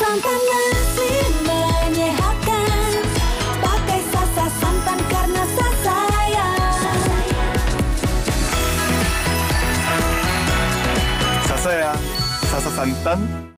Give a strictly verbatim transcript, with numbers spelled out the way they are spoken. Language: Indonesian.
Santan nasi menyehatkan, pakai Sasa santan karena sayang. Sasa ya, Sasa santan